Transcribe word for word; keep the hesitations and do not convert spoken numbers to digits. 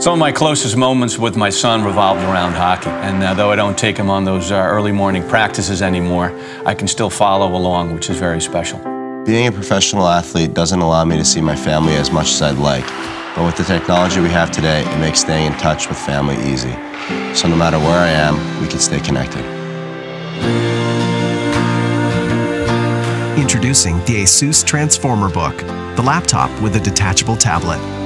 Some of my closest moments with my son revolved around hockey, and uh, though I don't take him on those uh, early morning practices anymore, I can still follow along, which is very special. Being a professional athlete doesn't allow me to see my family as much as I'd like, but with the technology we have today, it makes staying in touch with family easy. So no matter where I am, we can stay connected. Introducing the ASUS Transformer Book, the laptop with a detachable tablet.